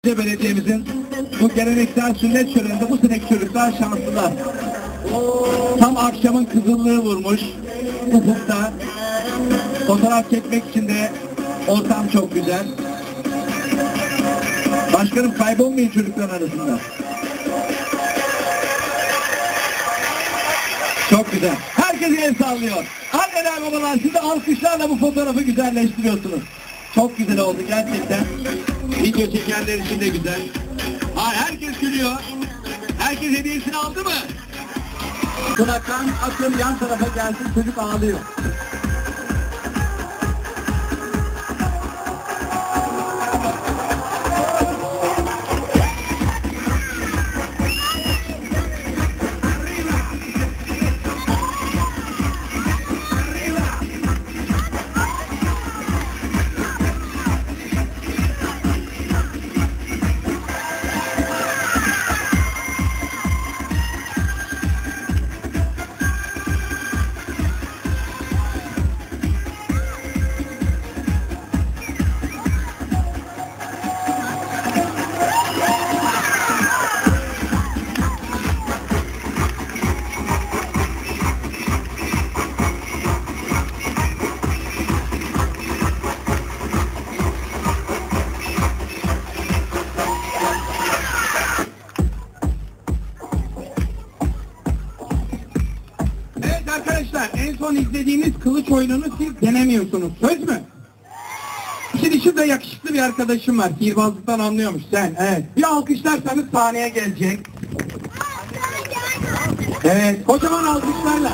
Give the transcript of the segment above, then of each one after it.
Belediyemizin bu geleneksel sünnet töreninde bu seneki çocuklar şanslılar. Tam akşamın kızıllığı vurmuş ufukta. Fotoğraf çekmek için de ortam çok güzel. Başkanım, kaybolmayın çocuklar arasında. Çok güzel. Herkes el sallıyor. Anneler babalar, siz de alkışlarla bu fotoğrafı güzelleştiriyorsunuz. Çok güzel oldu gerçekten. Video çekenler için de güzel. Herkes gülüyor. Herkes hediyesini aldı mı? Kulaktan akın yan tarafa gelsin, çocuk ağlıyor. Arkadaşlar, en son izlediğimiz kılıç oyununu siz denemiyorsunuz. Söz mü? Şimdi şurada yakışıklı bir arkadaşım var. Sihirbazlıktan anlıyormuş sen. Evet. Bir alkışlarsanız sahneye gelecek. Evet. Kocaman alkışlarla.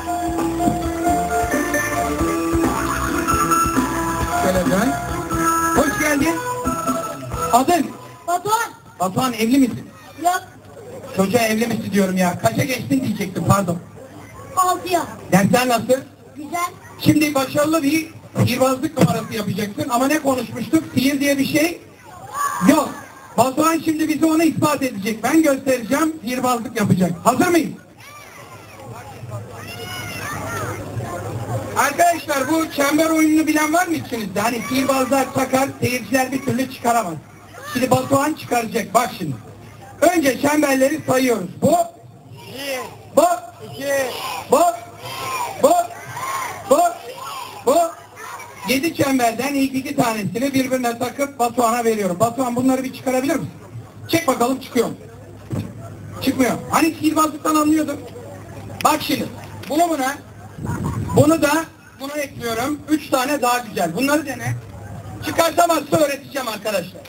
Şöyle dön. Hoş geldin. Adın? Batuhan. Batuhan, evli misin? Yok. Çocuğa evli misin diyorum ya. Kaça geçtin diyecektim, pardon. 6'ya. Dersler nasıl? Güzel. Şimdi başarılı bir sihirbazlık numarası yapacaksın ama ne konuşmuştuk? Sihir diye bir şey yok. Batuhan şimdi bize onu ispat edecek. Ben göstereceğim, sihirbazlık yapacak. Hazır mıyız? Arkadaşlar, bu çember oyununu bilen var mı içinizde? Hani sihirbazlar takar, seyirciler bir türlü çıkaramaz. Şimdi Batuhan çıkaracak. Bak şimdi. Önce çemberleri sayıyoruz. Bu, bu, bu, bu. 7 çemberden ilk 2 tanesini birbirine takıp Batuhan'a veriyorum. Batuhan, bunları bir çıkarabilir misin? Çek bakalım, çıkıyor mu? Çıkmıyor. Hani sihirbazlıktan anlıyorduk. Bak şimdi. Bunu da buna ekliyorum. 3 tane daha güzel. Bunları dene. Çıkartamazsa öğreteceğim arkadaşlar.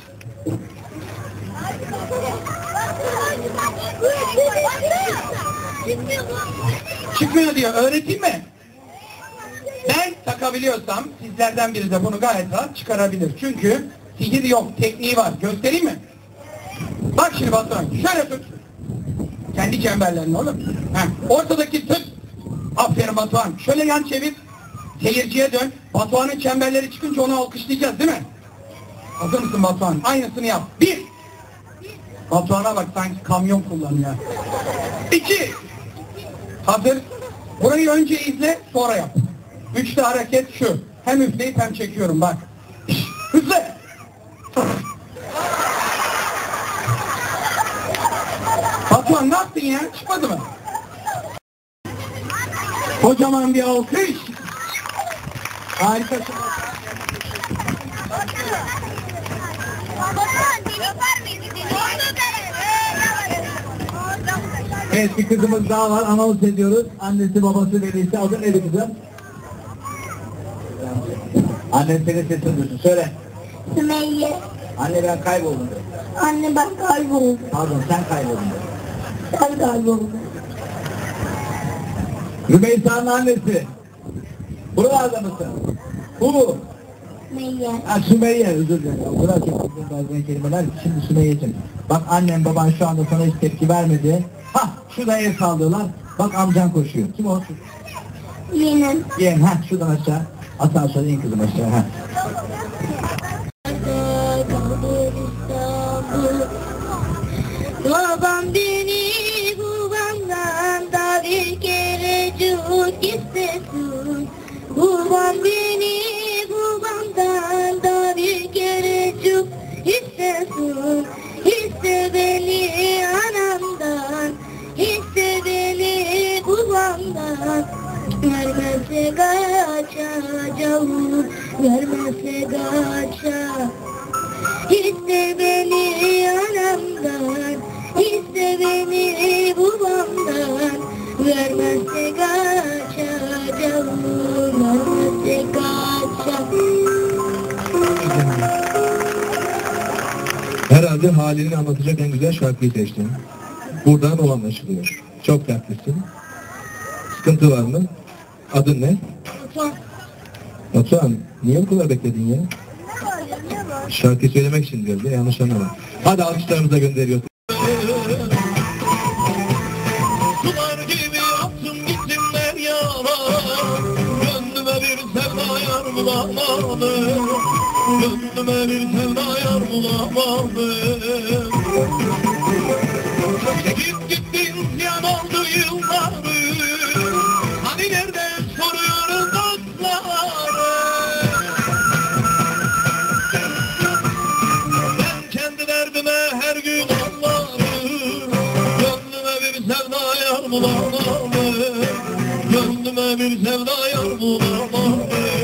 Çıkmıyor diyor. Öğreteyim mi? Ben takabiliyorsam sizlerden biri de bunu gayet rahat çıkarabilir. Çünkü sihir yok, tekniği var. Göstereyim mi? Bak şimdi Batuhan, şöyle tut. Kendi çemberlerini oğlum. Ortadaki tut. Aferin Batuhan. Şöyle yan çevir. Seyirciye dön. Batuhan'ın çemberleri çıkınca onu alkışlayacağız değil mi? Hazır mısın Batuhan? Aynısını yap. 1. Batuhan'a bak, sanki kamyon kullanıyor. 2. Hazır. Burayı önce izle, sonra yap. 3'te hareket şu. Hem üfleyip hem çekiyorum, bak. Hızlı. Batuhan, ne yaptın ya? Çıkmadı mı? Kocaman bir alkış. Harikasın. Evet, bir kızımız daha var, anons ediyoruz. Annesi, babası, velisi. Adı neydi kızım? Annen senin sesini duysun. Söyle. Sümeyye. Anne, ben kayboldum. Anne, ben kayboldum. Pardon, sen kayboldun. Ben kayboldum. Rümeysa'nın annesi. Buralarda mısın? Bu mu? Sümeyye. Sümeyye, özür dilerim. O kadar çok bazen kelimeler. Şimdi Sümeyye'cim. Bak, annem baban şu anda sana hiç tepki vermedi. Şurada el sallıyorlar. Bak, amcan koşuyor. Kim o? Yeğenim. Yeğen, şuradan aşağı. Asansöre in kızım aşağı. Babam beni babamdan da bir kerecik istesin. Babam beni babamdan da bir kerecik istesin. beni anamdan, iste beni babamdan. Vermezse kaçacağım, vermezse kaçacağım. İste beni anamdan, iste beni babamdan. Vermezse kaçacağım, vermezse kaçacağım. Herhalde halini anlatacak en güzel şarkıyı seçtin. Buradan o anlaşılıyor. Çok dertlisin. Sıkıntı var mı? Adın ne? Batuhan, niye bu kadar bekledin ya? Şarkıyı söylemek için diyor. Yanlış anlama. Hadi alkışlarımıza gönderiyoruz. Sular gibi attım gittim deryana, gönlüme bir sevda yar bulamadım. Gönlüme bir sevda yar bulamadım. Çekip gittin ziyan oldu yılları, hani nerede soruyoruz dostları. Ben kendi derdime her gün ağlarım, gönlüme bir sevda yar bulamadım. Gönlüme bir sevda yar bulamadım.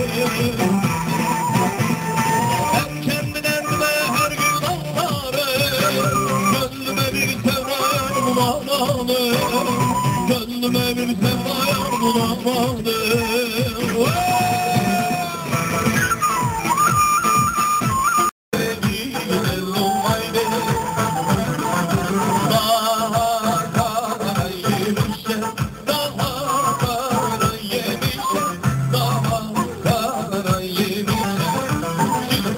Ben kendi derdime her gün ağlarım, gönlüme bir sevda yar bulamadım. Gönlüme bir sevda yar bulamadım.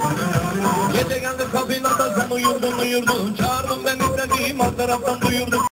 Gece geldim kapına da sen uyurdun, çağırdım ben istediğim alt taraftan duyurdum.